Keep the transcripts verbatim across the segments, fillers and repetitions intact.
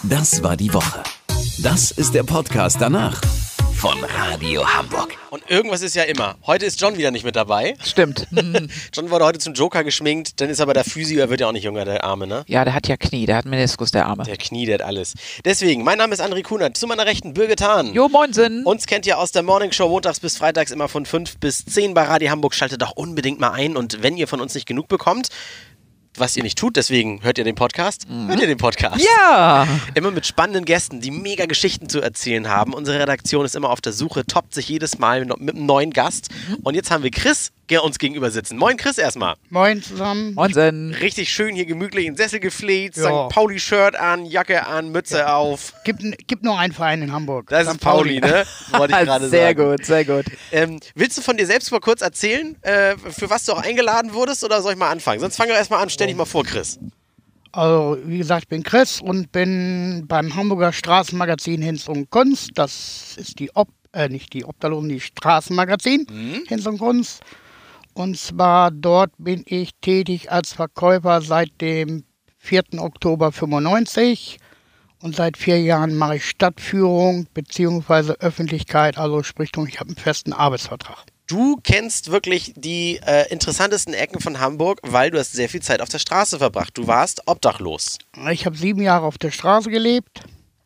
Das war die Woche. Das ist der Podcast danach von Radio Hamburg. Und irgendwas ist ja immer. Heute ist John wieder nicht mit dabei. Stimmt. John wurde heute zum Joker geschminkt, dann ist aber der Physio, er wird ja auch nicht jünger, der Arme, ne? Ja, der hat ja Knie, der hat Meniskus, der Arme. Der Knie, der hat alles. Deswegen, mein Name ist André Kunert, zu meiner Rechten Birgit Hahn. Jo, moinsen. Uns kennt ihr aus der Morning Show montags bis freitags immer von fünf bis zehn bei Radio Hamburg. Schaltet doch unbedingt mal ein und wenn ihr von uns nicht genug bekommt, was ihr nicht tut, deswegen hört ihr den Podcast, mhm. hört ihr den Podcast. Ja! Immer mit spannenden Gästen, die mega Geschichten zu erzählen haben. Unsere Redaktion ist immer auf der Suche, toppt sich jedes Mal mit einem neuen Gast. Und jetzt haben wir Chris, der uns gegenüber sitzen. Moin Chris erstmal. Moin zusammen. Moinsen. Richtig schön hier gemütlich in den Sessel gefleht, Ja. Sankt Pauli-Shirt an, Jacke an, Mütze Ja. auf. Gibt, gibt nur einen Verein in Hamburg. Das ist Pauli, ne? Wollte ich gerade Sehr sagen. gut, sehr gut. Ähm, willst du von dir selbst mal kurz erzählen, äh, für was du auch eingeladen wurdest, oder soll ich mal anfangen? Sonst fang doch erstmal an, stell dich mal vor, Chris. Also, wie gesagt, ich bin Chris und bin beim Hamburger Straßenmagazin Hinz und Kunst. Das ist die, Ob äh, nicht die Obdachlosen, die Straßenmagazin Mhm. Hinz und Kunst. Und zwar dort bin ich tätig als Verkäufer seit dem vierten Oktober fünfundneunzig. Und seit vier Jahren mache ich Stadtführung bzw. Öffentlichkeit, also sprich, ich habe einen festen Arbeitsvertrag. Du kennst wirklich die äh, interessantesten Ecken von Hamburg, weil du hast sehr viel Zeit auf der Straße verbracht. Du warst obdachlos. Ich habe sieben Jahre auf der Straße gelebt,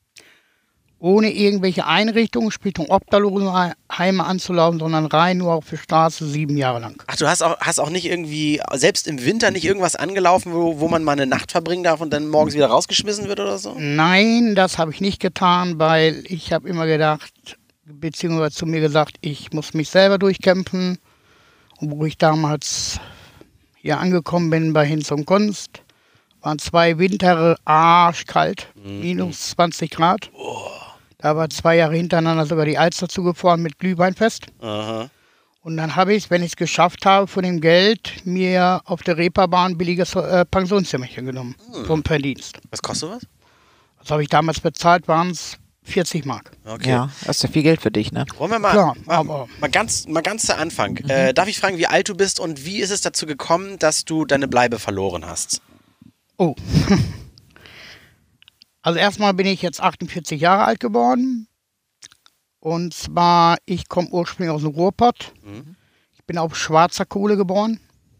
ohne irgendwelche Einrichtungen, sprich um Obdachlosenheime anzulaufen, sondern rein nur auf der Straße sieben Jahre lang. Ach, du hast auch, hast auch nicht irgendwie, selbst im Winter nicht irgendwas angelaufen, wo, wo man mal eine Nacht verbringen darf und dann morgens wieder rausgeschmissen wird oder so? Nein, das habe ich nicht getan, weil ich habe immer gedacht, beziehungsweise zu mir gesagt, ich muss mich selber durchkämpfen. Und wo ich damals hier angekommen bin bei Hinz und Kunst, waren zwei Winter arschkalt, Mhm. minus zwanzig Grad. Da war zwei Jahre hintereinander sogar die Alster zugefahren mit Glühweinfest. Aha. Und dann habe ich, wenn ich es geschafft habe, von dem Geld mir auf der Reeperbahn ein billiges äh, Pensionszimmerchen genommen. Hm. Vom Verdienst. Was kostet was? Was habe ich damals bezahlt, waren es vierzig Mark. Okay. Ja, das ist ja viel Geld für dich, ne? Wollen wir mal, Klar, mal, aber- mal, ganz, mal ganz zu Anfang. Äh, darf ich fragen, wie alt du bist und wie ist es dazu gekommen, dass du deine Bleibe verloren hast? Oh. Also erstmal bin ich jetzt achtundvierzig Jahre alt geworden. Und zwar, ich komme ursprünglich aus dem Ruhrpott. Mhm. Ich bin auf schwarzer Kohle geboren.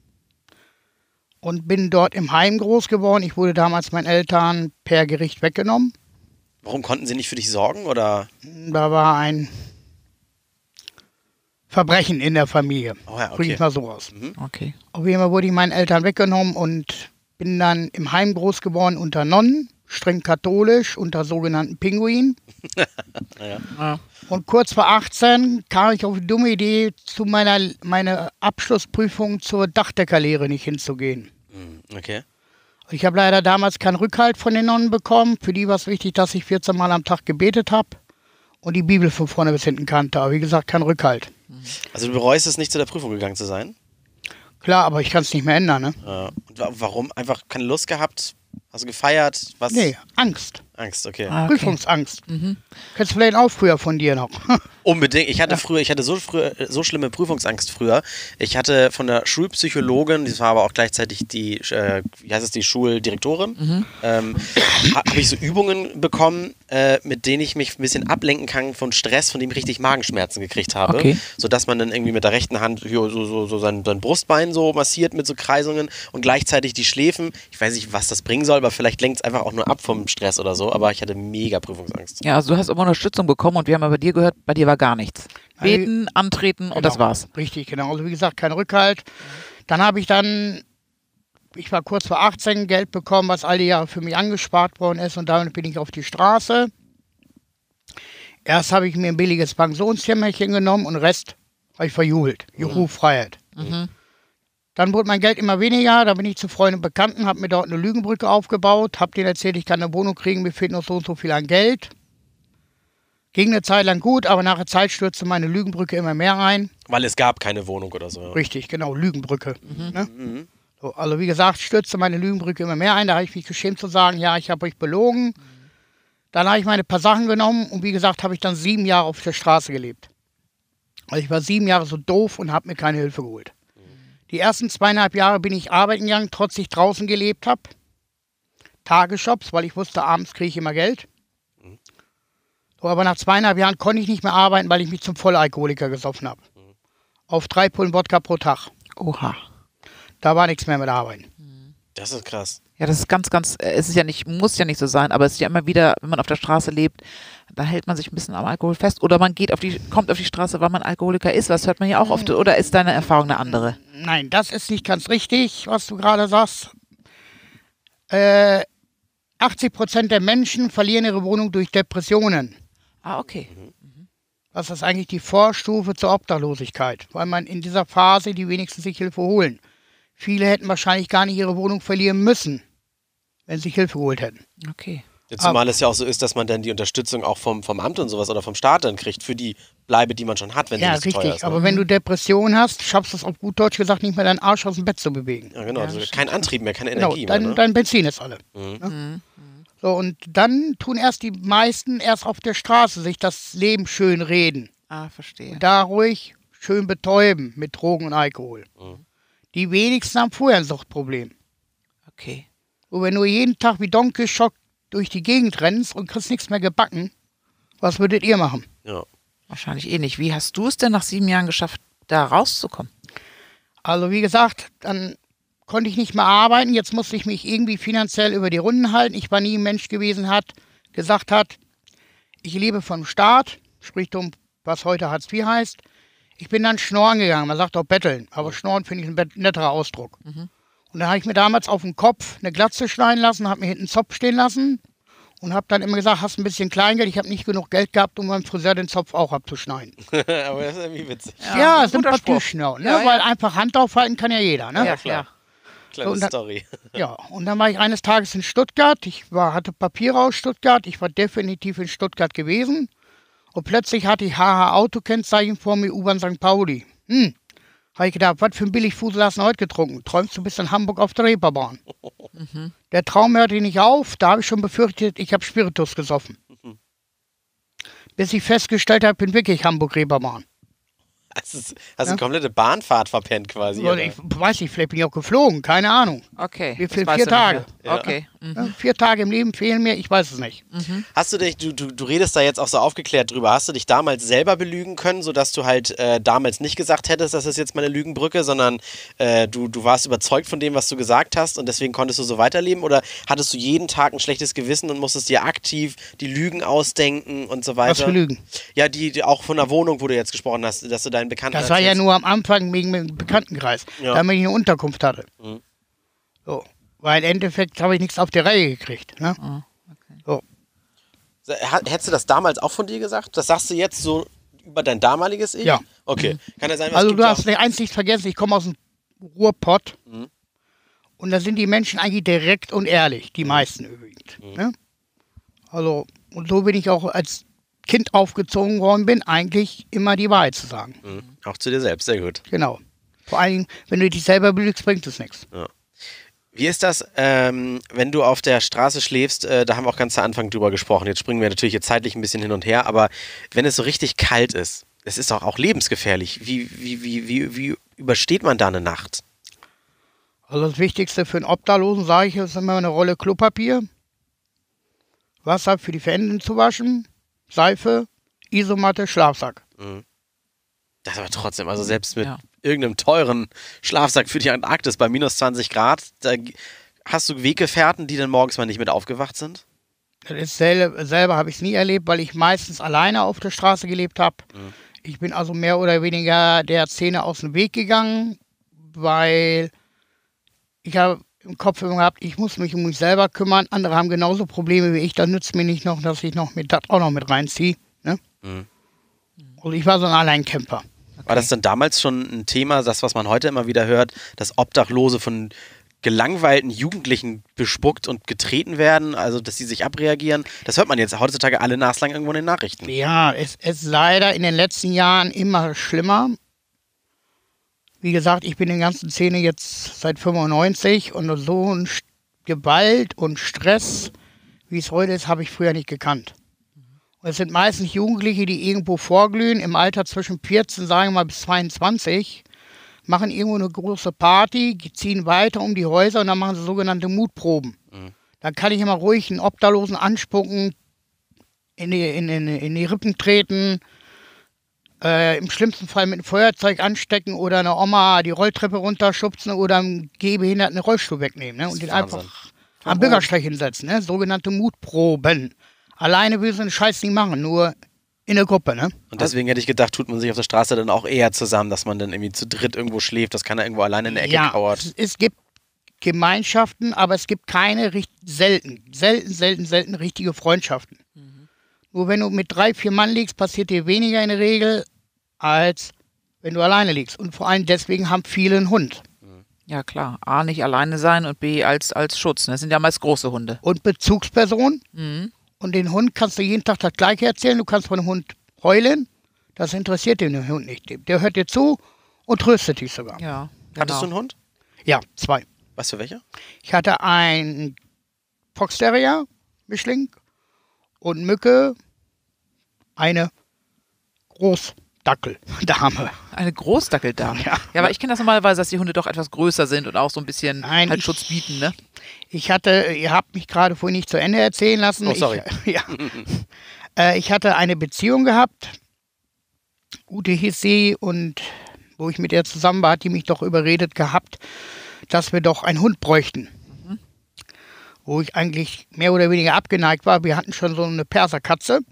Und bin dort im Heim groß geworden. Ich wurde damals meinen Eltern per Gericht weggenommen. Warum konnten sie nicht für dich sorgen, oder? Da war ein Verbrechen in der Familie. Oh ja, Drücke okay. ich mal so aus. Okay. Auf jeden Fall wurde ich meinen Eltern weggenommen und bin dann im Heim groß geworden unter Nonnen, streng katholisch, unter sogenannten Pinguinen. Ja. Und kurz vor achtzehn kam ich auf die dumme Idee, zu meiner, meiner Abschlussprüfung zur Dachdeckerlehre nicht hinzugehen. Mhm. Okay. Ich habe leider damals keinen Rückhalt von den Nonnen bekommen. Für die war es wichtig, dass ich vierzehn Mal am Tag gebetet habe und die Bibel von vorne bis hinten kannte. Aber wie gesagt, kein Rückhalt. Also du bereust es nicht, zu der Prüfung gegangen zu sein? Klar, aber ich kann es nicht mehr ändern, ne? Äh, und wa- warum? Einfach keine Lust gehabt? Hast du gefeiert? Was? Nee, Angst. Angst, okay. Ah, okay. Prüfungsangst. Kennst du vielleicht auch früher von dir noch. Unbedingt. Ich hatte früher, ich hatte so früher, so schlimme Prüfungsangst früher. Ich hatte von der Schulpsychologin, die war aber auch gleichzeitig die, äh, wie heißt es, die Schuldirektorin, ähm, habe ich so Übungen bekommen, äh, mit denen ich mich ein bisschen ablenken kann von Stress, von dem ich richtig Magenschmerzen gekriegt habe. Okay. Sodass man dann irgendwie mit der rechten Hand hier so, so, so sein, sein Brustbein so massiert mit so Kreisungen und gleichzeitig die Schläfen. Ich weiß nicht, was das bringen soll, aber vielleicht lenkt es einfach auch nur ab vom Stress oder so. Aber ich hatte mega Prüfungsangst. Ja, also du hast immer Unterstützung bekommen und wir haben aber bei dir gehört, bei dir war gar nichts. Beten, antreten und das Genau. war's. Richtig, genau. Also wie gesagt, kein Rückhalt. Dann habe ich dann, ich war kurz vor achtzehn, Geld bekommen, was all die Jahre für mich angespart worden ist und damit bin ich auf die Straße. Erst habe ich mir ein billiges Pensionszimmerchen genommen und den Rest habe ich verjubelt. Juhu, Freiheit. Dann wurde mein Geld immer weniger, da bin ich zu Freunden und Bekannten, habe mir dort eine Lügenbrücke aufgebaut, habe denen erzählt, ich kann eine Wohnung kriegen, mir fehlt noch so und so viel an Geld. Ging eine Zeit lang gut, aber nach der Zeit stürzte meine Lügenbrücke immer mehr rein. Weil es gab keine Wohnung oder so. Richtig, genau, Lügenbrücke. Ne? So, also wie gesagt, stürzte meine Lügenbrücke immer mehr ein. Da habe ich mich geschämt zu sagen, ja, ich habe euch belogen. Dann habe ich meine paar Sachen genommen und wie gesagt, habe ich dann sieben Jahre auf der Straße gelebt. Also ich war sieben Jahre so doof und habe mir keine Hilfe geholt. Die ersten zweieinhalb Jahre bin ich arbeiten gegangen, trotz ich draußen gelebt habe. Tagesshops, weil ich wusste, abends kriege ich immer Geld. Mhm. So, aber nach zweieinhalb Jahren konnte ich nicht mehr arbeiten, weil ich mich zum Vollalkoholiker gesoffen habe. Mhm. Auf drei Pullen Wodka pro Tag. Oha. Da war nichts mehr mit Arbeiten. Das ist krass. Ja, das ist ganz, ganz, äh, es ist ja nicht, muss ja nicht so sein, aber es ist ja immer wieder, wenn man auf der Straße lebt, da hält man sich ein bisschen am Alkohol fest oder man geht auf die, kommt auf die Straße, weil man Alkoholiker ist. Das hört man ja auch oft. Oder ist deine Erfahrung eine andere? Nein, das ist nicht ganz richtig, was du gerade sagst. Äh, achtzig Prozent der Menschen verlieren ihre Wohnung durch Depressionen. Ah, okay. Das ist eigentlich die Vorstufe zur Obdachlosigkeit, weil man in dieser Phase die wenigsten sich Hilfe holen. Viele hätten wahrscheinlich gar nicht ihre Wohnung verlieren müssen, wenn sie sich Hilfe geholt hätten. Okay. Ja, zumal es ja auch so ist, dass man dann die Unterstützung auch vom, vom Amt und sowas oder vom Staat dann kriegt für die Bleibe, die man schon hat, wenn Ja, sie nicht so richtig. teuer ist. Ne? Aber wenn du Depression hast, schaffst du es auf gut Deutsch gesagt nicht mehr, deinen Arsch aus dem Bett zu bewegen. Ja, genau. Also kein Antrieb mehr, keine Genau, Energie dein, mehr. Ne? dein Benzin ist alle. Mhm. Ne? So, und dann tun erst die meisten erst auf der Straße sich das Leben schön reden. Ah, verstehe. Da ruhig schön betäuben mit Drogen und Alkohol. Mhm. Die wenigsten haben vorher ein Suchtproblem. Okay. So, wenn du jeden Tag wie Don Quixote durch die Gegend rennst und kriegst nichts mehr gebacken, was würdet ihr machen? Ja. Wahrscheinlich eh nicht. Wie hast du es denn nach sieben Jahren geschafft, da rauszukommen? Also wie gesagt, dann konnte ich nicht mehr arbeiten. Jetzt musste ich mich irgendwie finanziell über die Runden halten. Ich war nie ein Mensch gewesen, hat gesagt hat, ich lebe vom Staat, sprich um, was heute Hartz vier heißt. Ich bin dann schnorren gegangen. Man sagt auch betteln, aber schnorren finde ich ein netterer Ausdruck. Mhm. Und dann habe ich mir damals auf den Kopf eine Glatze schneiden lassen, habe mir hinten einen Zopf stehen lassen und habe dann immer gesagt, hast ein bisschen Kleingeld. Ich habe nicht genug Geld gehabt, um beim Friseur den Zopf auch abzuschneiden. Aber das ist irgendwie witzig. Ja, ja guter sympathisch, Spruch. ja, ne? Ja, ja. Weil einfach Hand aufhalten kann ja jeder. Ne? Ja, klar. Kleine So, und dann- Story. Ja, und dann war ich eines Tages in Stuttgart. Ich war, hatte Papiere aus Stuttgart. Ich war definitiv in Stuttgart gewesen. Und plötzlich hatte ich H H-Auto-Kennzeichen vor mir, U-Bahn Sankt Pauli. Hm. Habe ich gedacht, was für ein Billigfusel hast du heute getrunken? Träumst du bis in Hamburg auf der Reeperbahn? Mhm. Der Traum hörte nicht auf. Da habe ich schon befürchtet, ich habe Spiritus gesoffen. Mhm. Bis ich festgestellt habe, bin wirklich Hamburg-Reeperbahn. Hast du hast eine komplette Bahnfahrt verpennt quasi. Oder Oder? ich weiß nicht, vielleicht bin ich auch geflogen, keine Ahnung. Okay. Wie das viel? weißt Vier du nicht Tage. mehr. Okay. Mhm. Ja, vier Tage im Leben fehlen mir, ich weiß es nicht. Hast du dich, du, du, du redest da jetzt auch so aufgeklärt drüber, hast du dich damals selber belügen können, sodass du halt äh, damals nicht gesagt hättest, das ist jetzt meine Lügenbrücke, sondern äh, du, du warst überzeugt von dem, was du gesagt hast und deswegen konntest du so weiterleben? Oder hattest du jeden Tag ein schlechtes Gewissen und musstest dir aktiv die Lügen ausdenken und so weiter? Was für Lügen? Ja, die, die auch von der Wohnung, wo du jetzt gesprochen hast, dass du deinen Bekannten Das war ja erzählst. nur am Anfang wegen dem Bekanntenkreis, Ja. damit ich eine Unterkunft hatte. Mhm. So. Weil im Endeffekt habe ich nichts auf die Reihe gekriegt. Ne? Oh, okay. So. H- Hättest du das damals auch von dir gesagt? Das sagst du jetzt so über dein damaliges Ich? Ja. Okay. Kann ja sein, was Also gibt du ja hast auch- nicht eins nicht vergessen, ich komme aus dem Ruhrpott. Mhm. Und da sind die Menschen eigentlich direkt und ehrlich, die meisten übrigens. Ne? Also, und so bin ich auch als Kind aufgezogen worden bin, eigentlich immer die Wahrheit zu sagen. Mhm. Auch zu dir selbst, sehr gut. Genau. Vor allen Dingen, wenn du dich selber belügst, bringt es nichts. Wie ist das, ähm, wenn du auf der Straße schläfst? Äh, da haben wir auch ganz zu Anfang drüber gesprochen. Jetzt springen wir natürlich jetzt zeitlich ein bisschen hin und her, aber wenn es so richtig kalt ist, es ist doch auch lebensgefährlich. Wie, wie, wie, wie, wie übersteht man da eine Nacht? Also das Wichtigste für einen Obdachlosen, sage ich, ist immer eine Rolle Klopapier, Wasser für die Hände zu waschen, Seife, Isomatte, Schlafsack. Das aber trotzdem, also selbst mit Ja. irgendeinem teuren Schlafsack für die Antarktis bei minus zwanzig Grad, da g- hast du Weggefährten, die dann morgens mal nicht mit aufgewacht sind? Das ist sel selber habe ich es nie erlebt, weil ich meistens alleine auf der Straße gelebt habe. Mhm. Ich bin also mehr oder weniger der Szene aus dem Weg gegangen, weil ich habe im Kopf immer gehabt, ich muss mich um mich selber kümmern. Andere haben genauso Probleme wie ich. Da nützt mir nicht noch, dass ich noch mit das auch noch mit reinziehe. Ne? Mhm. Also ich war so ein Alleinkämpfer. War das dann damals schon ein Thema, das, was man heute immer wieder hört, dass Obdachlose von gelangweilten Jugendlichen bespuckt und getreten werden, also dass sie sich abreagieren? Das hört man jetzt heutzutage alle naslang irgendwo in den Nachrichten. Ja, es ist leider in den letzten Jahren immer schlimmer. Wie gesagt, ich bin in der ganzen Szene jetzt seit fünfundneunzig und so ein St- Gewalt und Stress, wie es heute ist, habe ich früher nicht gekannt. Und es sind meistens Jugendliche, die irgendwo vorglühen, im Alter zwischen vierzehn, sagen wir mal, bis zweiundzwanzig, machen irgendwo eine große Party, ziehen weiter um die Häuser und dann machen sie sogenannte Mutproben. dann kann ich immer ruhig einen Obdachlosen anspucken, in die, in, in, in die Rippen treten, äh, im schlimmsten Fall mit einem Feuerzeug anstecken oder einer Oma die Rolltreppe runterschubsen oder einem Gehbehinderten den Rollstuhl wegnehmen, ne? Und den Wahnsinn. einfach am Bürgersteig hinsetzen, ne? Sogenannte Mutproben. Alleine will sie den Scheiß nicht machen, nur in der Gruppe, ne? Und deswegen hätte ich gedacht, tut man sich auf der Straße dann auch eher zusammen, dass man dann irgendwie zu dritt irgendwo schläft, dass keiner irgendwo alleine in der Ecke Ja, kauert. es, es gibt Gemeinschaften, aber es gibt keine, richt- selten, selten, selten, selten richtige Freundschaften. Nur wenn du mit drei, vier Mann liegst, passiert dir weniger in der Regel, als wenn du alleine liegst. Und vor allem deswegen haben viele einen Hund. Ja, klar. A, nicht alleine sein und B, als, als Schutz. Das sind ja meist große Hunde. Und Bezugsperson. Mhm. Und den Hund kannst du jeden Tag das Gleiche erzählen. Du kannst von dem Hund heulen. Das interessiert den Hund nicht. Der hört dir zu und tröstet dich sogar. Ja, genau. Hattest du einen Hund? Ja, zwei. Was für welcher? Ich hatte einen Fox Terrier, Mischling, und Mücke, eine Großdackeldame. Eine Großdackeldame. Ja. Ja, aber ich kenne das normalerweise, dass die Hunde doch etwas größer sind und auch so ein bisschen Nein, halt ich- Schutz bieten, ne? Ich hatte, ihr habt mich gerade vorhin nicht zu Ende erzählen lassen. Oh, sorry. Ich, ja. äh, ich hatte eine Beziehung gehabt. Ute hieß sie und wo ich mit ihr zusammen war, hat die mich doch überredet gehabt, dass wir doch einen Hund bräuchten. Wo ich eigentlich mehr oder weniger abgeneigt war. Wir hatten schon so eine Perserkatze.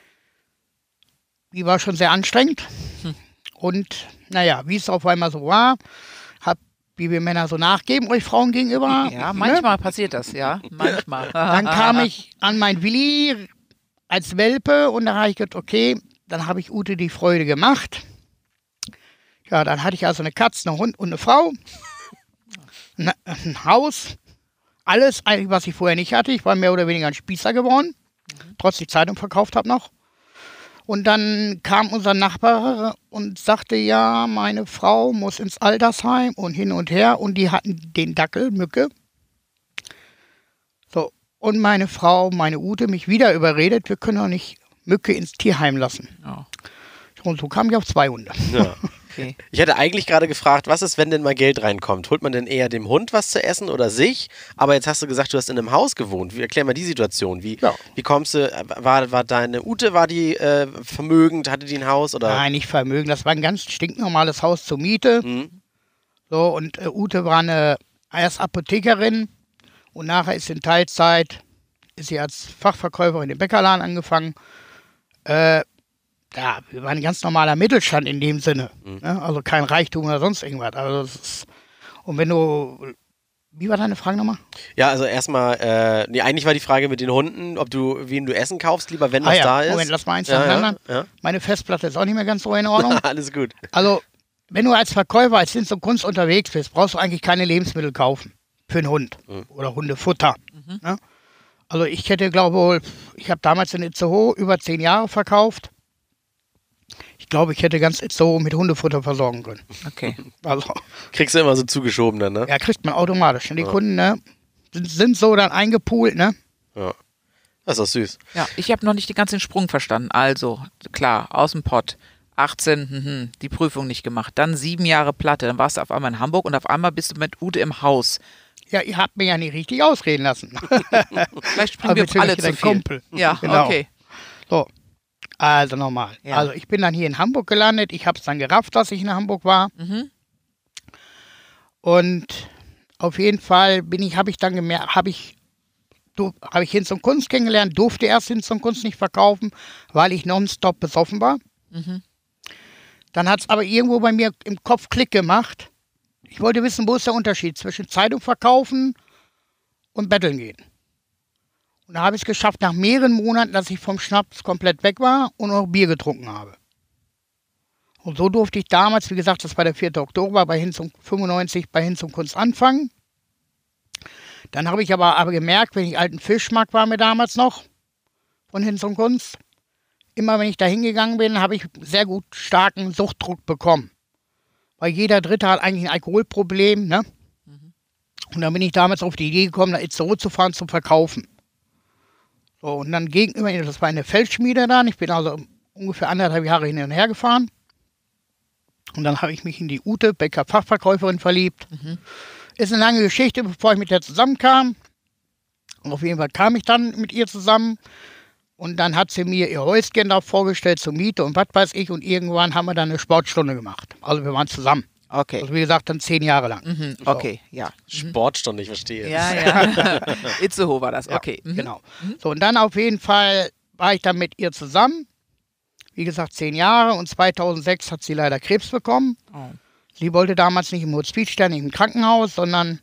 Die war schon sehr anstrengend. Und naja, wie es auf einmal so war, hab, wie wir Männer so nachgeben, euch Frauen gegenüber. Ja, ne? manchmal passiert das, ja. Manchmal. Dann kam ich an mein Willi als Welpe und da habe ich gedacht, okay, dann habe ich Ute die Freude gemacht. Ja, dann hatte ich also eine Katze, einen Hund und eine Frau. Ein, ein Haus. Alles eigentlich, was ich vorher nicht hatte. Ich war mehr oder weniger ein Spießer geworden. Trotz die Zeitung verkauft habe noch. Und dann kam unser Nachbar und sagte, ja, meine Frau muss ins Altersheim und hin und her. Und die hatten den Dackel, Mücke. So, und meine Frau, meine Ute, mich wieder überredet, wir können doch nicht Mücke ins Tierheim lassen. Ja, Und so kam ich auf zwei Hunde. Ja. okay. Ich hatte eigentlich gerade gefragt, was ist, wenn denn mal Geld reinkommt? Holt man denn eher dem Hund was zu essen oder sich? Aber jetzt hast du gesagt, du hast in einem Haus gewohnt. Wie, erklär mal die Situation. Wie, Ja. wie kommst du, war, war deine Ute, war die äh, vermögend, hatte die ein Haus? Oder? Nein, nicht Vermögen. Das war ein ganz stinknormales Haus zur Miete. Mhm. So, und äh, Ute war eine erst Apothekerin und nachher ist in Teilzeit, ist sie als Fachverkäuferin im Bäckerladen angefangen. Äh, ja, wir waren ein ganz normaler Mittelstand in dem Sinne. Mhm. Ne? Also kein Reichtum oder sonst irgendwas. Also das ist, und wenn du, wie war deine Frage nochmal? Ja, also erstmal, äh, nee, eigentlich war die Frage mit den Hunden, ob du, wen du Essen kaufst, lieber wenn Ah was ja, da ist. Moment, lass mal eins ja, nacheinander. ja, Meine Festplatte ist auch nicht mehr ganz so in Ordnung. ja. Alles gut. Also, wenn du als Verkäufer, als Hinz und Kunst unterwegs bist, brauchst du eigentlich keine Lebensmittel kaufen für einen Hund Mhm. oder Hundefutter. Ne? Also ich hätte, glaube ich, habe damals in Itzehoe über zehn Jahre verkauft. Ich glaube, ich hätte ganz Itzehoe mit Hundefutter versorgen können. Okay. Also, Kriegst du immer so zugeschoben dann, ne? ja, kriegt man automatisch. Die Kunden, ne, sind, sind so dann eingepoolt, ne? Ja. Das ist doch süß. Ja, ich habe noch nicht den ganzen Sprung verstanden. Also, klar, aus dem Pott. achtzehn, mhm, die Prüfung nicht gemacht. Dann sieben Jahre Platte. Dann warst du auf einmal in Hamburg und auf einmal bist du mit Ute im Haus. Ja, ihr habt mir ja nicht richtig ausreden lassen. Vielleicht springen wir bezüglich alle zu dein viel. Kumpel. Ja, Genau. okay. So, also nochmal. Ja. Also ich bin dann hier in Hamburg gelandet. Ich habe es dann gerafft, dass ich in Hamburg war. Mhm. Und auf jeden Fall bin ich, habe ich dann gemerkt, habe ich, habe ich Hinz und Kunst kennengelernt, durfte erst Hinz und Kunst nicht verkaufen, weil ich nonstop besoffen war. Mhm. Dann hat es aber irgendwo bei mir im Kopf Klick gemacht. Ich wollte wissen, wo ist der Unterschied zwischen Zeitung verkaufen und betteln gehen. Und da habe ich es geschafft, nach mehreren Monaten, dass ich vom Schnaps komplett weg war und noch Bier getrunken habe. Und so durfte ich damals, wie gesagt, das war der vierte Oktober, bei Hinz und fünfundneunzig bei Hinz und Kunst anfangen. Dann habe ich aber, aber gemerkt, wenn ich alten Fischmarkt war mir damals noch, von Hinz und Kunst, immer wenn ich da hingegangen bin, habe ich sehr gut starken Suchtdruck bekommen. Weil jeder Dritte hat eigentlich ein Alkoholproblem, ne? Mhm. Und dann bin ich damals auf die Idee gekommen, nach Itzehoe zu fahren, zum Verkaufen. So, und dann gegenüber, das war eine Feldschmiede dann, ich bin also ungefähr anderthalb Jahre hin und her gefahren. Und dann habe ich mich in die Ute, Bäcker-Fachverkäuferin, verliebt. Mhm. Ist eine lange Geschichte, bevor ich mit der zusammenkam. Auf jeden Fall kam ich dann mit ihr zusammen und dann hat sie mir ihr Häuschen da vorgestellt zur Miete und was weiß ich und irgendwann haben wir dann eine Sportstunde gemacht. Also wir waren zusammen. Okay. Also wie gesagt, dann zehn Jahre lang. Mhm. Okay, ja. Sportstunde, ich verstehe. Ja, ja. Itzehoe war das, Ja, okay. Mhm. genau. So, und dann auf jeden Fall war ich dann mit ihr zusammen. Wie gesagt, zehn Jahre und zweitausendsechs hat sie leider Krebs bekommen. Oh. Sie wollte damals nicht im Hospizstern, nicht im Krankenhaus, sondern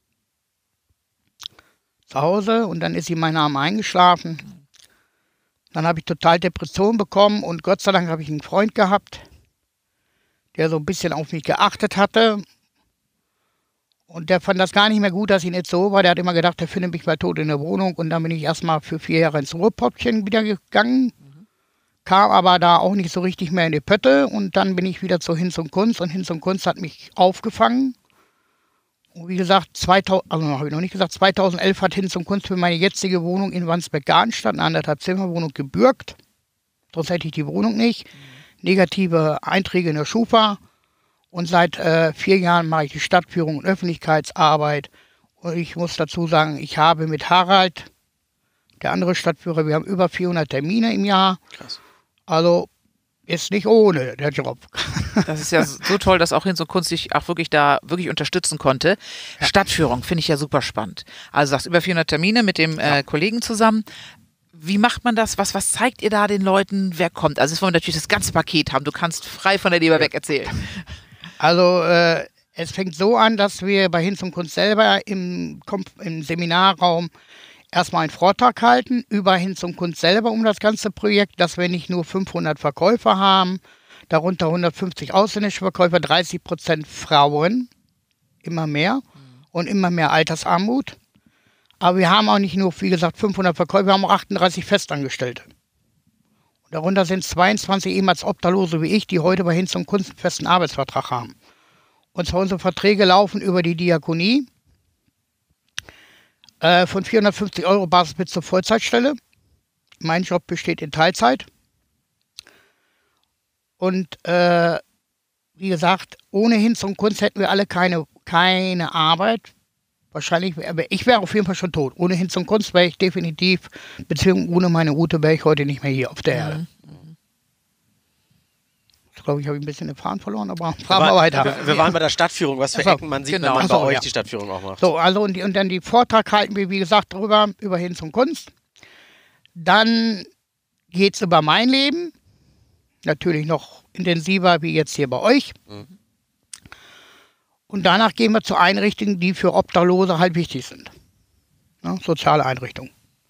zu Hause und dann ist sie in meinen Armen eingeschlafen. Dann habe ich total Depression bekommen und Gott sei Dank habe ich einen Freund gehabt, der so ein bisschen auf mich geachtet hatte. Und der fand das gar nicht mehr gut, dass ich nicht so war. Der hat immer gedacht, der findet mich mal tot in der Wohnung. Und dann bin ich erstmal für vier Jahre ins Ruhrpottchen wieder gegangen. Kam aber da auch nicht so richtig mehr in die Pötte. Und dann bin ich wieder zu Hinz und Kunst. Und Hinz und Kunst hat mich aufgefangen. Und wie gesagt, zweitausend, also habe ich noch nicht gesagt, zweitausendelf hat Hinz und Kunst für meine jetzige Wohnung in Wandsbek-Gartenstadt, eine anderthalb Zimmerwohnung, gebürgt. Sonst hätte ich die Wohnung nicht. Negative Einträge in der Schufa. Und seit äh, vier Jahren mache ich die Stadtführung und Öffentlichkeitsarbeit. Und ich muss dazu sagen, ich habe mit Harald, der andere Stadtführer, wir haben über vierhundert Termine im Jahr. Krass. Also ist nicht ohne der Job. Das ist ja so toll, dass auch Hinz und Kunst dich auch wirklich da wirklich unterstützen konnte. Ja. Stadtführung finde ich ja super spannend. Also sagst über vierhundert Termine mit dem äh, Kollegen zusammen. Wie macht man das? Was, was zeigt ihr da den Leuten, wer kommt? Also jetzt wollen wir natürlich das ganze Paket haben. Du kannst frei von der Leber weg erzählen. Also äh, es fängt so an, dass wir bei Hinz und Kunst selber im, im Seminarraum erstmal einen Vortrag halten über Hinz und Kunst selber um das ganze Projekt, dass wir nicht nur fünfhundert Verkäufer haben, darunter hundertfünfzig ausländische Verkäufer, dreißig Prozent Frauen, immer mehr und immer mehr Altersarmut. Aber wir haben auch nicht nur, wie gesagt, fünfhundert Verkäufer, wir haben auch achtunddreißig Festangestellte. Und darunter sind zweiundzwanzig ehemals Obdachlose wie ich, die heute bei Hinz und Kunst einen festen Arbeitsvertrag haben. Und zwar unsere Verträge laufen über die Diakonie äh, von vierhundertfünfzig Euro Basis bis zur Vollzeitstelle. Mein Job besteht in Teilzeit. Und äh, wie gesagt, ohne Hinz und Kunst hätten wir alle keine, keine Arbeit. Wahrscheinlich, aber ich wäre auf jeden Fall schon tot. Ohne Hinz und Kunst wäre ich definitiv, beziehungsweise ohne meine Route wäre ich heute nicht mehr hier auf der Erde. Mhm. Ich glaube, ich habe ein bisschen den Faden verloren, aber fahren wir weiter. Wir, wir waren bei der Stadtführung. Was für Achso, Ecken man sieht, genau. wenn man bei Achso, euch ja. die Stadtführung auch macht. So, also und, die, und dann die Vortrag halten wir, wie gesagt, drüber, über Hinz und Kunst. Dann geht es über mein Leben. Natürlich noch intensiver wie jetzt hier bei euch. Mhm. Und danach gehen wir zu Einrichtungen, die für Obdachlose halt wichtig sind. Ja, soziale Einrichtungen.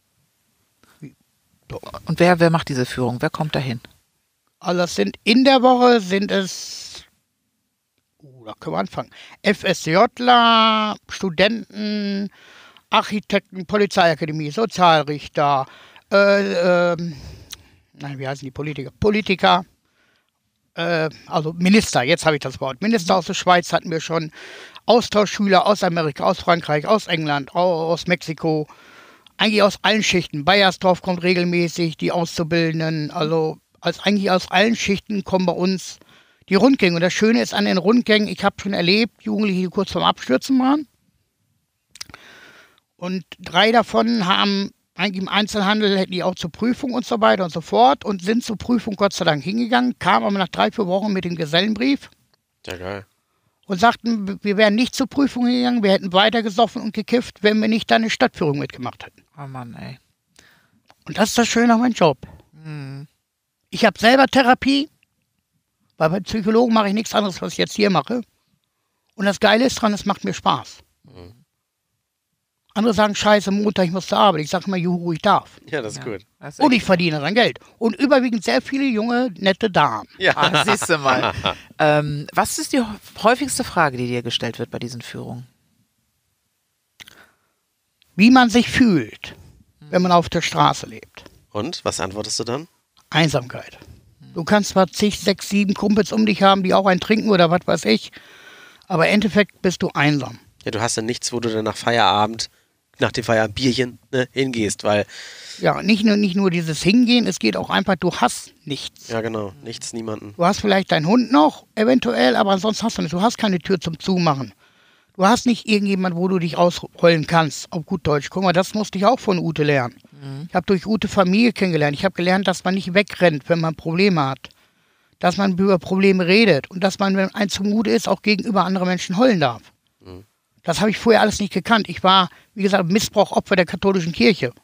So. Und wer, wer macht diese Führung? Wer kommt dahin? Also das sind in der Woche sind es, uh, da können wir anfangen, FSJler, Studenten, Architekten, Polizeiakademie, Sozialrichter, äh, äh, nein, wie heißen die Politiker? Politiker. Also Minister, jetzt habe ich das Wort. Minister aus der Schweiz hatten wir schon, Austauschschüler aus Amerika, aus Frankreich, aus England, aus Mexiko, eigentlich aus allen Schichten. Bayersdorf kommt regelmäßig, die Auszubildenden, also als eigentlich aus allen Schichten kommen bei uns die Rundgänge. Und das Schöne ist an den Rundgängen, ich habe schon erlebt, Jugendliche, die kurz vorm Abstürzen waren. Und drei davon haben eigentlich im Einzelhandel, hätten die auch zur Prüfung und so weiter und so fort und sind zur Prüfung Gott sei Dank hingegangen, kamen aber nach drei, vier Wochen mit dem Gesellenbrief. Ja, geil. Und sagten, wir wären nicht zur Prüfung gegangen, wir hätten weiter gesoffen und gekifft, wenn wir nicht da eine Stadtführung mitgemacht hätten. Oh Mann, ey. Und das ist das Schöne an meinem Job. Mhm. Ich habe selber Therapie, weil bei Psychologen mache ich nichts anderes, was ich jetzt hier mache. Und das Geile ist dran, es macht mir Spaß. Mhm. Andere sagen, scheiße, Montag, ich muss zur Arbeit. Ich sage immer, juhu, ich darf. Ja, das ist Ja, gut. das ist Und echt- ich verdiene dann Geld. Und überwiegend sehr viele junge, nette Damen. Ja. Ah, siehst du mal. ähm, was ist die häufigste Frage, die dir gestellt wird bei diesen Führungen? Wie man sich fühlt, wenn man auf der Straße lebt. Und, was antwortest du dann? Einsamkeit. Du kannst zwar zig, sechs, sieben Kumpels um dich haben, die auch einen trinken oder was weiß ich, aber im Endeffekt bist du einsam. Ja, du hast ja nichts, wo du dann nach Feierabend, nach dem Feierabend Bierchen ne, hingehst, weil, Ja, nicht nur, nicht nur dieses Hingehen, es geht auch einfach, du hast nichts. ja genau, nichts, niemanden. Du hast vielleicht deinen Hund noch, eventuell, aber ansonsten hast du nichts. Du hast keine Tür zum Zumachen. Du hast nicht irgendjemand, wo du dich ausrollen kannst, auf gut Deutsch. Guck mal, das musste ich auch von Ute lernen. Mhm. Ich habe durch Ute Familie kennengelernt. Ich habe gelernt, dass man nicht wegrennt, wenn man Probleme hat. Dass man über Probleme redet und dass man, wenn eins zumute ist, auch gegenüber anderen Menschen heulen darf. Mhm. Das habe ich vorher alles nicht gekannt. Ich war, wie gesagt, Missbrauchopfer der katholischen Kirche.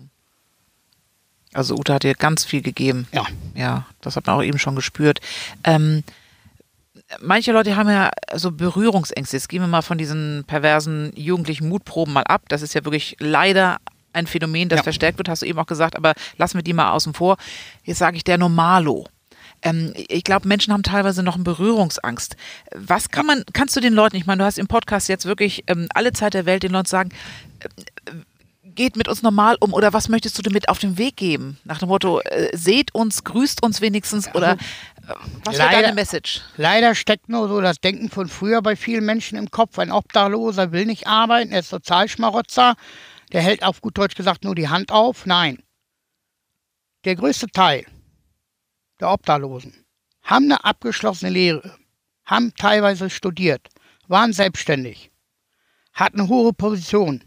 Also Ute hat dir ganz viel gegeben. Ja. Ja, das hat man auch eben schon gespürt. Ähm, manche Leute haben ja so Berührungsängste. Jetzt gehen wir mal von diesen perversen jugendlichen Mutproben mal ab. Das ist ja wirklich leider ein Phänomen, das ja. verstärkt wird, hast du eben auch gesagt, aber lassen wir die mal außen vor. Jetzt sage ich der Normalo. Ähm, ich glaube, Menschen haben teilweise noch eine Berührungsangst. Was kann man, kannst du den Leuten, ich meine, du hast im Podcast jetzt wirklich ähm, alle Zeit der Welt den Leuten sagen, äh, geht mit uns normal um oder was möchtest du damit auf den Weg geben? Nach dem Motto, äh, seht uns, grüßt uns wenigstens oder äh, was wäre deine Message? Leider steckt nur so das Denken von früher bei vielen Menschen im Kopf. Ein Obdachloser will nicht arbeiten, er ist Sozialschmarotzer, der hält auf gut Deutsch gesagt nur die Hand auf. Nein, der größte Teil der Obdachlosen haben eine abgeschlossene Lehre, haben teilweise studiert, waren selbstständig, hatten eine hohe Position.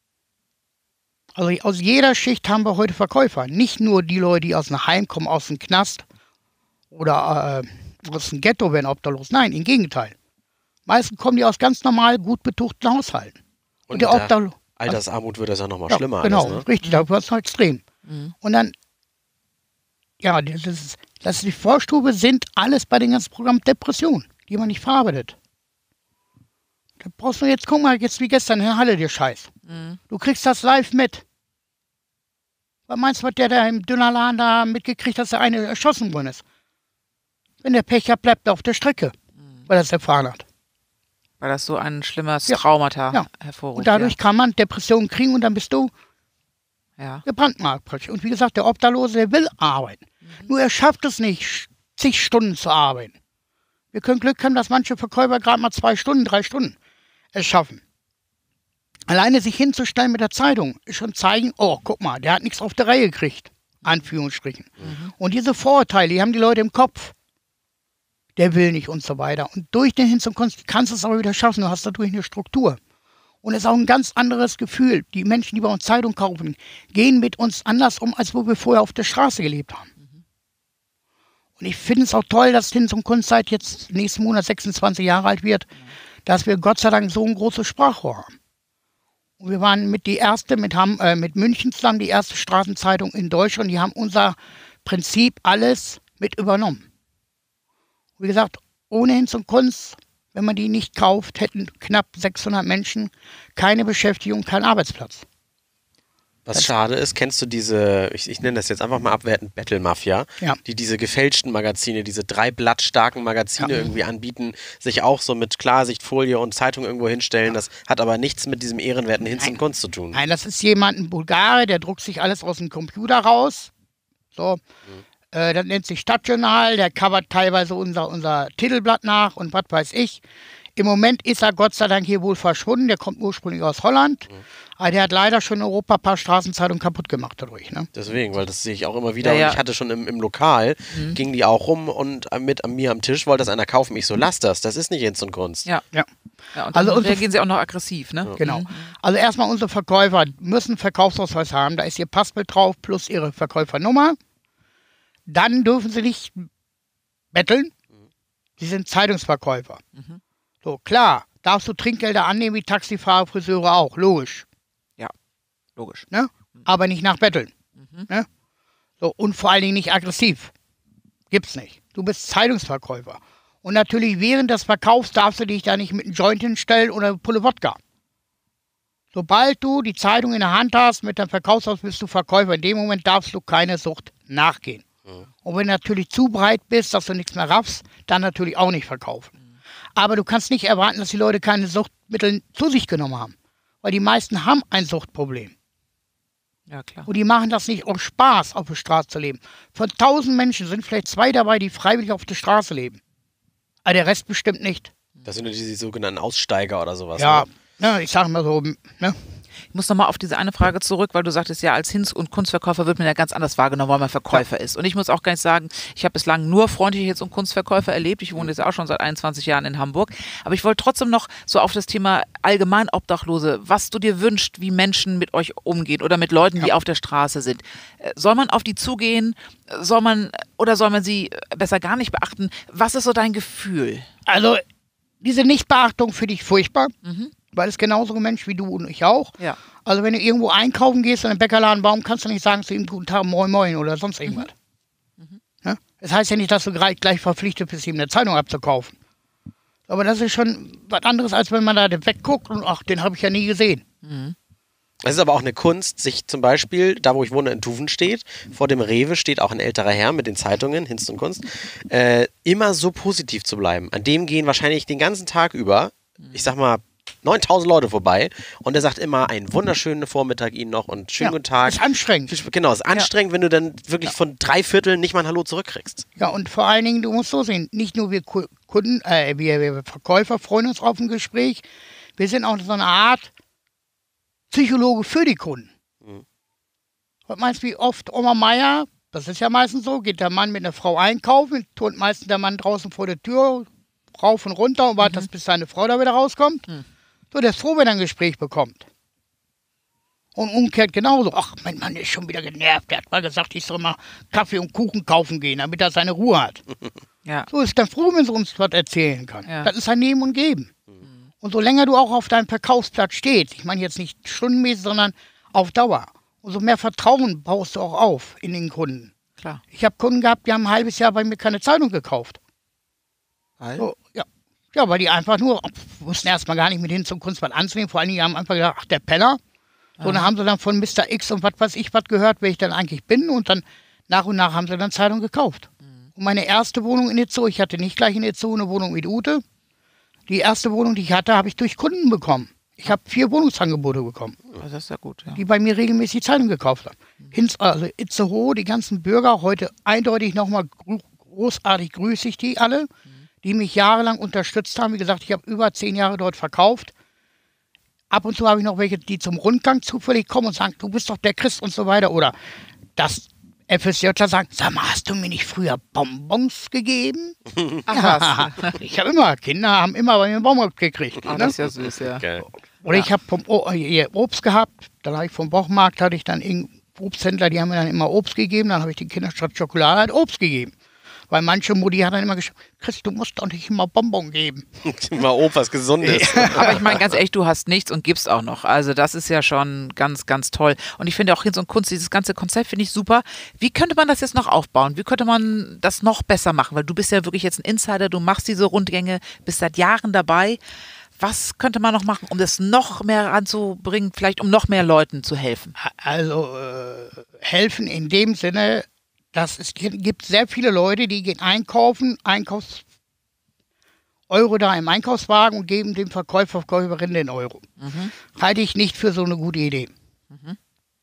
Also aus jeder Schicht haben wir heute Verkäufer. Nicht nur die Leute, die aus dem Heim kommen, aus dem Knast oder äh, aus dem Ghetto werden obdachlos. Nein, im Gegenteil. Meistens kommen die aus ganz normal, gut betuchten Haushalten. Und, Und der Obdachlo Altersarmut wird das ja nochmal ja, schlimmer. Genau, alles, ne? richtig, da wird es noch extrem. Mhm. Und dann, ja, das ist, das ist die Vorstufe sind alles bei den ganzen Programmen Depressionen, die man nicht verarbeitet. Da brauchst du jetzt, guck mal, jetzt wie gestern in der Halle, dir Scheiß. Mhm. Du kriegst das live mit. Was meinst du, was der da im Dönerladen da mitgekriegt hat, dass der eine erschossen worden ist? Wenn der Pech hat, bleibt er auf der Strecke, mhm. weil er es erfahren hat. Weil das so ein schlimmes ja. Traumata ja. hervorruft. Und dadurch ja. kann man Depressionen kriegen und dann bist du ja. gebrandmarkt praktisch. Und wie gesagt, der Obdachlose, der will arbeiten. Mhm. Nur er schafft es nicht, zig Stunden zu arbeiten. Wir können Glück haben, dass manche Verkäufer gerade mal zwei Stunden, drei Stunden es schaffen. Alleine sich hinzustellen mit der Zeitung ist schon zeigen, oh, guck mal, der hat nichts auf der Reihe gekriegt. Anführungsstrichen. Mhm. Und diese Vorurteile, die haben die Leute im Kopf. Der will nicht und so weiter. Und durch den Hinzukunft kannst du es aber wieder schaffen. Du hast dadurch eine Struktur. Und es ist auch ein ganz anderes Gefühl. Die Menschen, die bei uns Zeitung kaufen, gehen mit uns anders um, als wo wir vorher auf der Straße gelebt haben. Mhm. Und ich finde es auch toll, dass Hinz und Kunst seit jetzt nächsten Monat sechsundzwanzig Jahre alt wird, mhm. dass wir Gott sei Dank so ein großes Sprachrohr haben. Und wir waren mit die erste, mit, Ham, äh, mit München zusammen, die erste Straßenzeitung in Deutschland. Die haben unser Prinzip alles mit übernommen. Wie gesagt, ohne Hinz und Kunst, wenn man die nicht kauft, hätten knapp sechshundert Menschen keine Beschäftigung, keinen Arbeitsplatz. Was das schade ist, kennst du diese, ich, ich nenne das jetzt einfach mal abwertend, Battle Mafia, ja. die diese gefälschten Magazine, diese drei blattstarken Magazine ja. irgendwie anbieten, sich auch so mit Klarsichtfolie und Zeitung irgendwo hinstellen. Ja. Das hat aber nichts mit diesem ehrenwerten Hinz und Kunst zu tun. Nein, das ist jemand, ein Bulgare, der druckt sich alles aus dem Computer raus. So. Mhm. Das nennt sich Stadtjournal, der covert teilweise unser, unser Titelblatt nach und was weiß ich. Im Moment ist er Gott sei Dank hier wohl verschwunden, der kommt ursprünglich aus Holland, mhm. aber der hat leider schon in Europa ein paar Straßenzeitungen kaputt gemacht dadurch. Ne? Deswegen, weil das sehe ich auch immer wieder ja, ja. und ich hatte schon im, im Lokal, mhm. gingen die auch rum und mit an mir am Tisch wollte das einer kaufen. Ich so, lass das, das ist nicht Hinz und Kunst. Ja, ja. ja und dann also reagieren sie auch noch aggressiv, ne? Ja. Genau. Also erstmal unsere Verkäufer müssen Verkaufsausweis haben, da ist ihr Passbild drauf plus ihre Verkäufernummer. Dann dürfen sie nicht betteln. Sie sind Zeitungsverkäufer. Mhm. So, klar, darfst du Trinkgelder annehmen wie Taxifahrer, Friseure auch, logisch. Ja, logisch. Ne? Mhm. Aber nicht nach Betteln. Mhm. Ne? So, und vor allen Dingen nicht aggressiv. Gibt's nicht. Du bist Zeitungsverkäufer. Und natürlich während des Verkaufs darfst du dich da nicht mit einem Joint hinstellen oder eine Pulle Wodka. Sobald du die Zeitung in der Hand hast, mit dem Verkaufshaus bist du Verkäufer. In dem Moment darfst du keine Sucht nachgehen. Mhm. Und wenn du natürlich zu breit bist, dass du nichts mehr raffst, dann natürlich auch nicht verkaufen. Mhm. Aber du kannst nicht erwarten, dass die Leute keine Suchtmittel zu sich genommen haben. Weil die meisten haben ein Suchtproblem. Ja, klar. Und die machen das nicht, um Spaß auf der Straße zu leben. Von tausend Menschen sind vielleicht zwei dabei, die freiwillig auf der Straße leben. Aber der Rest bestimmt nicht. Das sind ja diese sogenannten Aussteiger oder sowas. Ja, ne? ne, ich sage mal so, ne? Ich muss nochmal auf diese eine Frage zurück, weil du sagtest, ja, als Hinz- und Kunstverkäufer wird man ja ganz anders wahrgenommen, weil man Verkäufer ja. ist. Und ich muss auch gar nicht sagen, ich habe bislang nur freundliche Hinz- und Kunstverkäufer erlebt. Ich wohne jetzt auch schon seit einundzwanzig Jahren in Hamburg. Aber ich wollte trotzdem noch so auf das Thema allgemein Obdachlose, was du dir wünschst, wie Menschen mit euch umgehen oder mit Leuten, die ja. auf der Straße sind. Soll man auf die zugehen? Soll man, oder soll man sie besser gar nicht beachten? Was ist so dein Gefühl? Also, diese Nichtbeachtung finde ich furchtbar. Mhm. Weil es genauso ein Mensch wie du und ich auch. Ja. Also wenn du irgendwo einkaufen gehst in einen Bäckerladen, warum kannst du nicht sagen zu ihm guten Tag, moin moin oder sonst irgendwas? Mhm. Ja? Das heißt ja nicht, dass du gleich, gleich verpflichtet bist, ihm eine Zeitung abzukaufen. Aber das ist schon was anderes, als wenn man da wegguckt und ach, den habe ich ja nie gesehen. Mhm. Es ist aber auch eine Kunst, sich zum Beispiel, da wo ich wohne in Tuven steht, vor dem Rewe steht auch ein älterer Herr mit den Zeitungen, Hinz und Kunst, äh, immer so positiv zu bleiben. An dem gehen wahrscheinlich den ganzen Tag über, ich sag mal, neuntausend Leute vorbei und er sagt immer einen wunderschönen Vormittag Ihnen noch und schönen ja, guten Tag. Ist anstrengend. Genau, ist anstrengend, ja. wenn du dann wirklich ja. von drei Vierteln nicht mal ein Hallo zurückkriegst. Ja, und vor allen Dingen, du musst so sehen, nicht nur wir Kunden, äh, wir, wir Verkäufer freuen uns auf ein Gespräch, wir sind auch so eine Art Psychologe für die Kunden. Mhm. Was meinst du, wie oft Oma Meier, das ist ja meistens so, geht der Mann mit einer Frau einkaufen, turnt meistens der Mann draußen vor der Tür rauf und runter und wartet, mhm. bis seine Frau da wieder rauskommt. Mhm. So, der ist froh, wenn er ein Gespräch bekommt. Und umgekehrt genauso. Ach, mein Mann ist schon wieder genervt. Der hat mal gesagt, ich soll mal Kaffee und Kuchen kaufen gehen, damit er seine Ruhe hat. Ja. So ist er froh, wenn er uns was erzählen kann. Ja. Das ist ein Nehmen und Geben. Mhm. Und so länger du auch auf deinem Verkaufsplatz stehst, ich meine jetzt nicht stundenmäßig, sondern auf Dauer, umso mehr Vertrauen baust du auch auf in den Kunden. Klar. Ich habe Kunden gehabt, die haben ein halbes Jahr bei mir keine Zeitung gekauft. So, ja. ja, weil die einfach nur wussten erstmal gar nicht mit Hinz und Kunst was anzunehmen. Vor allen Dingen haben einfach gedacht, ach, der Penner. So, dann haben sie dann von Mister X und was weiß ich was gehört, wer ich dann eigentlich bin. Und dann nach und nach haben sie dann Zeitung gekauft. Mhm. Und meine erste Wohnung in Itzehoe, ich hatte nicht gleich in Itzehoe eine Wohnung mit Ute. Die erste Wohnung, die ich hatte, habe ich durch Kunden bekommen. Ich habe vier Wohnungsangebote bekommen. Das ist ja gut, ja. Die bei mir regelmäßig die Zeitung gekauft haben. Mhm. Hinz, also Itzehoe, die ganzen Bürger, heute eindeutig nochmal großartig grüße ich die alle. Mhm. Die mich jahrelang unterstützt haben. Wie gesagt, ich habe über zehn Jahre dort verkauft. Ab und zu habe ich noch welche, die zum Rundgang zufällig kommen und sagen, du bist doch der Christ und so weiter. Oder das F S J sagen, sag mal, hast du mir nicht früher Bonbons gegeben? Ach was. Ich habe immer, Kinder haben immer bei mir Bonbons gekriegt. Ach, ne? das ist ja süß, ja. Okay. Oder ja. ich habe vom o hier Obst gehabt. Dann habe ich vom Wochenmarkt, hatte ich dann irgendeinen Obsthändler, die haben mir dann immer Obst gegeben. Dann habe ich den Kindern statt Schokolade halt Obst gegeben. Weil manche Mutti hat dann immer gesagt, Chris, du musst doch nicht immer Bonbon geben. Mal Obst, was Gesundes. Aber ich meine, ganz ehrlich, du hast nichts und gibst auch noch. Also das ist ja schon ganz, ganz toll. Und ich finde auch Hinz und Kunst, dieses ganze Konzept finde ich super. Wie könnte man das jetzt noch aufbauen? Wie könnte man das noch besser machen? Weil du bist ja wirklich jetzt ein Insider, du machst diese Rundgänge, bist seit Jahren dabei. Was könnte man noch machen, um das noch mehr ranzubringen, vielleicht um noch mehr Leuten zu helfen? Also äh, helfen in dem Sinne, dass es gibt sehr viele Leute, die gehen einkaufen, Einkaufs Euro da im Einkaufswagen und geben dem Verkäufer, Verkäuferin den Euro. Mhm. Halte ich nicht für so eine gute Idee. Mhm.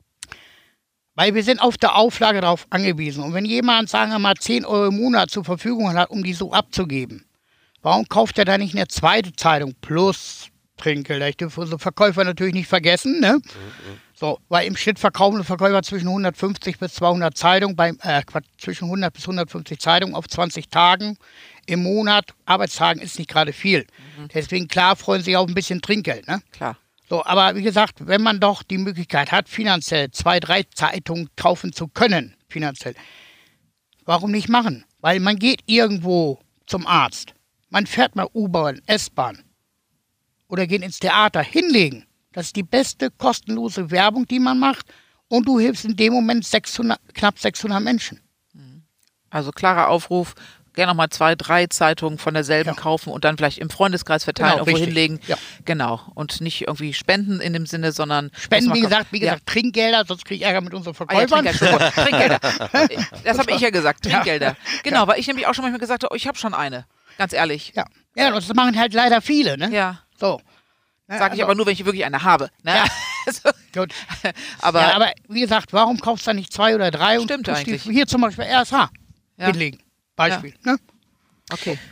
Weil wir sind auf der Auflage darauf angewiesen. Und wenn jemand, sagen wir mal, zehn Euro im Monat zur Verfügung hat, um die so abzugeben, warum kauft er da nicht eine zweite Zeitung plus Trinkgeld? Ich dürfe unsere Verkäufer natürlich nicht vergessen, ne? Mhm. So, weil im Schnitt verkaufen Verkäufer zwischen hundertfünfzig bis zweihundert Zeitungen, beim, äh, zwischen hundert bis hundertfünfzig Zeitungen auf zwanzig Tagen im Monat. Arbeitstagen ist nicht gerade viel. Mhm. Deswegen, klar, freuen sich auf ein bisschen Trinkgeld, ne? Klar. So, aber wie gesagt, wenn man doch die Möglichkeit hat, finanziell zwei, drei Zeitungen kaufen zu können, finanziell, warum nicht machen? Weil man geht irgendwo zum Arzt. Man fährt mal U-Bahn, S-Bahn oder geht ins Theater, hinlegen. Das ist die beste kostenlose Werbung, die man macht. Und du hilfst in dem Moment sechshundert, knapp sechshundert Menschen. Also klarer Aufruf, gerne nochmal zwei, drei Zeitungen von derselben ja. kaufen und dann vielleicht im Freundeskreis verteilen, genau, irgendwo richtig. hinlegen. Ja. Genau. Und nicht irgendwie spenden in dem Sinne, sondern... Spenden, wie gesagt, wie gesagt, ja. Trinkgelder, sonst kriege ich Ärger mit unseren Verkäufern. Ah, ja, Trinkgelder. Trinkgelder. Das habe ich ja gesagt, Trinkgelder. Ja. Genau, weil ich nämlich auch schon manchmal gesagt habe, oh, ich habe schon eine. Ganz ehrlich. Ja, ja, und das machen halt leider viele, ne? Ja. So. Sage also, ich aber nur, wenn ich wirklich eine habe. Ne? Ja. Also, gut. aber, ja, aber wie gesagt, warum kaufst du da nicht zwei oder drei? Stimmt und eigentlich. Hier zum Beispiel R S H ja. hinlegen. Beispiel. Ja. Ne? Okay.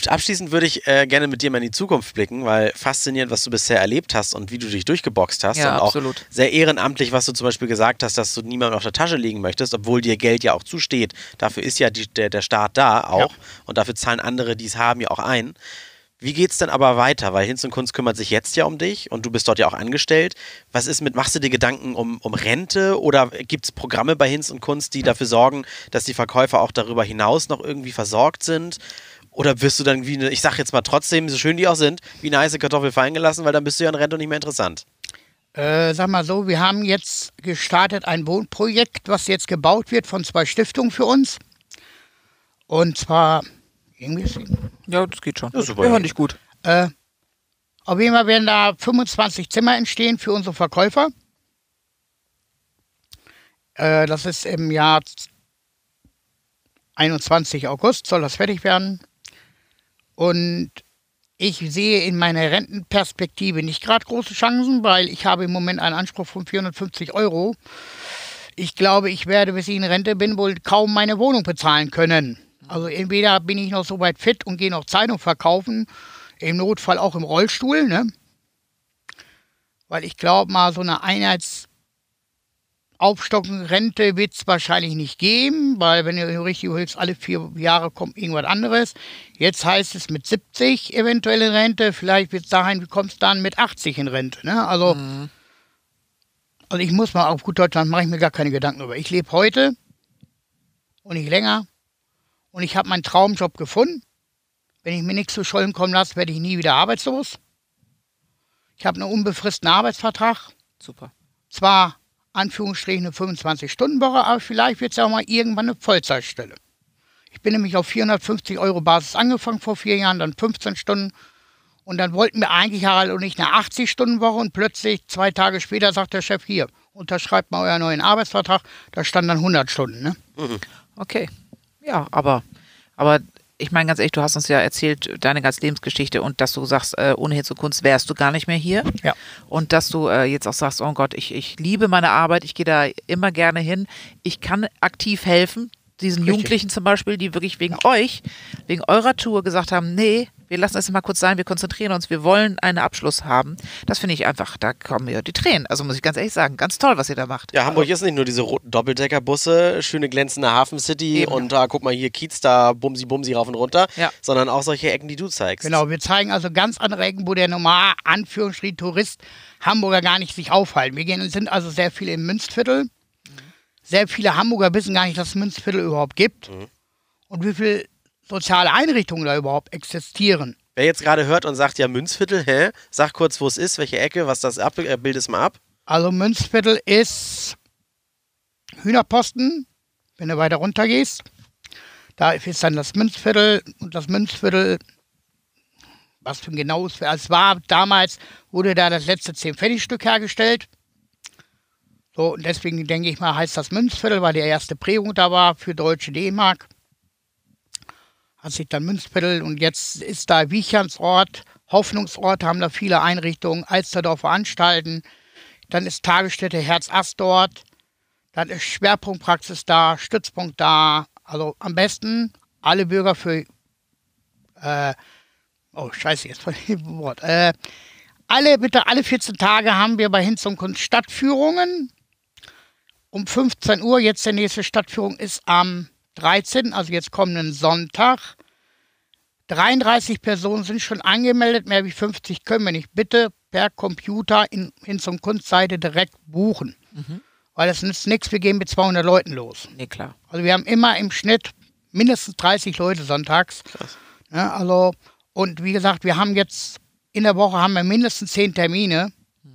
Abschließend würde ich äh, gerne mit dir mal in die Zukunft blicken, weil faszinierend, was du bisher erlebt hast und wie du dich durchgeboxt hast. Ja, und auch absolut. sehr ehrenamtlich, was du zum Beispiel gesagt hast, dass du niemandem auf der Tasche liegen möchtest, obwohl dir Geld ja auch zusteht. Dafür ist ja die, der, der Staat da auch Ja. und dafür zahlen andere, die es haben, ja auch ein. Wie geht's denn aber weiter? Weil Hinz und Kunst kümmert sich jetzt ja um dich und du bist dort ja auch angestellt. Was ist mit, machst du dir Gedanken um, um Rente oder gibt es Programme bei Hinz und Kunst, die dafür sorgen, dass die Verkäufer auch darüber hinaus noch irgendwie versorgt sind? Oder wirst du dann wie eine, ich sag jetzt mal trotzdem, so schön die auch sind, wie eine heiße Kartoffel fallen gelassen, weil dann bist du ja in Rente und nicht mehr interessant? Äh, sag mal so, wir haben jetzt gestartet ein Wohnprojekt, was jetzt gebaut wird von zwei Stiftungen für uns. Und zwar, irgendwie ist Ja, das geht schon. Ja, super. Wir hören dich gut. Äh, auf jeden Fall werden da fünfundzwanzig Zimmer entstehen für unsere Verkäufer. Äh, das ist im Jahr einundzwanzig August, soll das fertig werden. Und ich sehe in meiner Rentenperspektive nicht gerade große Chancen, weil ich habe im Moment einen Anspruch von vierhundertfünfzig Euro. Ich glaube, ich werde, bis ich in Rente bin, wohl kaum meine Wohnung bezahlen können. Also entweder bin ich noch so weit fit und gehe noch Zeitung verkaufen, im Notfall auch im Rollstuhl, ne? Weil ich glaube mal, so eine Einheitsaufstockung-Rente wird es wahrscheinlich nicht geben, weil wenn du richtig willst, alle vier Jahre kommt irgendwas anderes. Jetzt heißt es mit siebzig eventuell in Rente, vielleicht wird es dahin, du kommst dann mit achtzig in Rente, ne? Also, Mhm. also ich muss mal, auf gut Deutschland mache ich mir gar keine Gedanken darüber. Ich lebe heute und nicht länger. Und ich habe meinen Traumjob gefunden. Wenn ich mir nichts zu Schollen kommen lasse, werde ich nie wieder arbeitslos. Ich habe einen unbefristeten Arbeitsvertrag. Super. Zwar, Anführungsstrichen, eine fünfundzwanzig-Stunden-Woche, aber vielleicht wird es ja auch mal irgendwann eine Vollzeitstelle. Ich bin nämlich auf vierhundertfünfzig Euro Basis angefangen vor vier Jahren, dann fünfzehn Stunden. Und dann wollten wir eigentlich Harald und ich eine achtzig-Stunden-Woche und plötzlich zwei Tage später sagt der Chef, hier, unterschreibt mal euren neuen Arbeitsvertrag. Da stand dann hundert Stunden, ne? Okay. Ja, aber, aber ich meine ganz ehrlich, du hast uns ja erzählt, deine ganze Lebensgeschichte und dass du sagst, äh, ohne Hinz und Kunst wärst du gar nicht mehr hier. Ja. Und dass du äh, jetzt auch sagst, oh Gott, ich, ich liebe meine Arbeit, ich gehe da immer gerne hin. Ich kann aktiv helfen, diesen Richtig. Jugendlichen zum Beispiel, die wirklich wegen euch, wegen eurer Tour gesagt haben, nee, wir lassen es mal kurz sein, wir konzentrieren uns, wir wollen einen Abschluss haben. Das finde ich einfach, da kommen mir die Tränen. Also muss ich ganz ehrlich sagen, ganz toll, was ihr da macht. Ja, Hamburg ist nicht nur diese roten Doppeldeckerbusse, schöne glänzende Hafencity Eben. und da guck mal hier Kiez, da Bumsi Bumsi rauf und runter, Ja. sondern auch solche Ecken, die du zeigst. Genau, wir zeigen also ganz andere Ecken, wo der normal Anführungsstrich Tourist Hamburger gar nicht sich aufhalten. Wir gehen, sind also sehr viele im Münzviertel. Sehr viele Hamburger wissen gar nicht, dass es Münzviertel überhaupt gibt. Mhm. Und wie viele soziale Einrichtungen da überhaupt existieren. Wer jetzt gerade hört und sagt, ja Münzviertel, hä? Sag kurz, wo es ist, welche Ecke, was das ab, äh, bild es mal ab. Also Münzviertel ist Hühnerposten, wenn du weiter runter gehst. Da ist dann das Münzviertel und das Münzviertel, was für ein genaues, es war damals, wurde da das letzte zehn-Pfennig-Stück hergestellt. So, und deswegen denke ich mal, heißt das Münzviertel, weil die erste Prägung da war für deutsche D-Mark. Hat sich dann Münzviertel und jetzt ist da Wichernsort, Hoffnungsort, haben da viele Einrichtungen, Alsterdorfer Anstalten. Dann ist Tagesstätte Herz-Ast dort. Dann ist Schwerpunktpraxis da, Stützpunkt da. Also am besten alle Bürger für, äh, oh scheiße, jetzt von dem Wort. Äh, alle, bitte alle vierzehn Tage haben wir bei Hinz und Kunst Stadtführungen. Um fünfzehn Uhr, jetzt der nächste Stadtführung ist am dreizehnten, also jetzt kommenden Sonntag. dreiunddreißig Personen sind schon angemeldet, mehr wie fünfzig können wir nicht. Bitte per Computer in Hinz und Kunst Seite direkt buchen. Mhm. Weil das nützt nichts, wir gehen mit zweihundert Leuten los. Nee, klar. Also wir haben immer im Schnitt mindestens dreißig Leute sonntags. Krass. Ja, also, und wie gesagt, wir haben jetzt, in der Woche haben wir mindestens zehn Termine.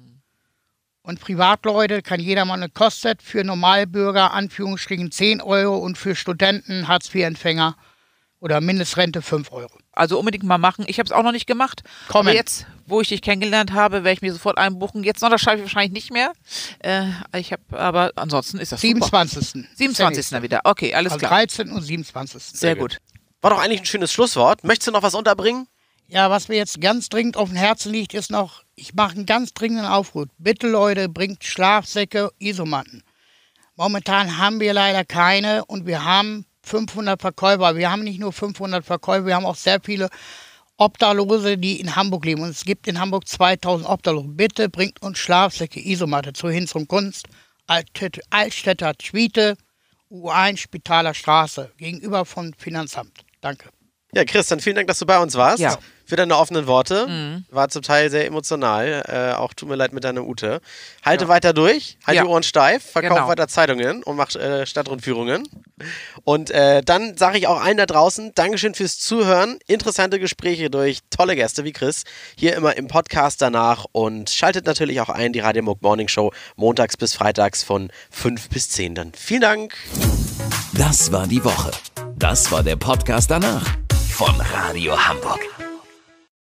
Und Privatleute kann jeder mal eine kostet, für Normalbürger Anführungsstrichen zehn Euro und für Studenten, Hartz-vier-Empfänger oder Mindestrente fünf Euro. Also unbedingt mal machen. Ich habe es auch noch nicht gemacht. Kommen. Aber jetzt, wo ich dich kennengelernt habe, werde ich mir sofort einbuchen. Jetzt noch, das schaffe ich wahrscheinlich nicht mehr. Äh, ich habe, aber ansonsten ist das super. siebenundzwanzigsten siebenundzwanzigsten wieder. Okay, alles Also klar. dreizehnten und siebenundzwanzigsten Sehr gut. War doch eigentlich ein schönes Schlusswort. Möchtest du noch was unterbringen? Ja, was mir jetzt ganz dringend auf dem Herzen liegt, ist noch, ich mache einen ganz dringenden Aufruf. Bitte Leute, bringt Schlafsäcke, Isomatten. Momentan haben wir leider keine und wir haben fünfhundert Verkäufer. Wir haben nicht nur fünfhundert Verkäufer, wir haben auch sehr viele Obdachlose, die in Hamburg leben. Und es gibt in Hamburg zweitausend Obdachlose. Bitte bringt uns Schlafsäcke, Isomatte zu hin zum Kunst. Alt- Altstädter Schwiete, U eins, Spitaler Straße, gegenüber vom Finanzamt. Danke. Ja, Chris, dann vielen Dank, dass du bei uns warst. Ja. Für deine offenen Worte. Mhm. War zum Teil sehr emotional. Äh, auch tut mir leid mit deiner Ute. Halte ja. weiter durch. Halt ja. die Ohren steif. Verkauf Genau. weiter Zeitungen und mach äh, Stadtrundführungen. Und äh, dann sage ich auch allen da draußen, Dankeschön fürs Zuhören. Interessante Gespräche durch tolle Gäste wie Chris. Hier immer im Podcast danach. Und schaltet natürlich auch ein, die Radio Hamburg Morning Show. Montags bis freitags von fünf bis zehn. Dann vielen Dank. Das war die Woche. Das war der Podcast danach von Radio Hamburg.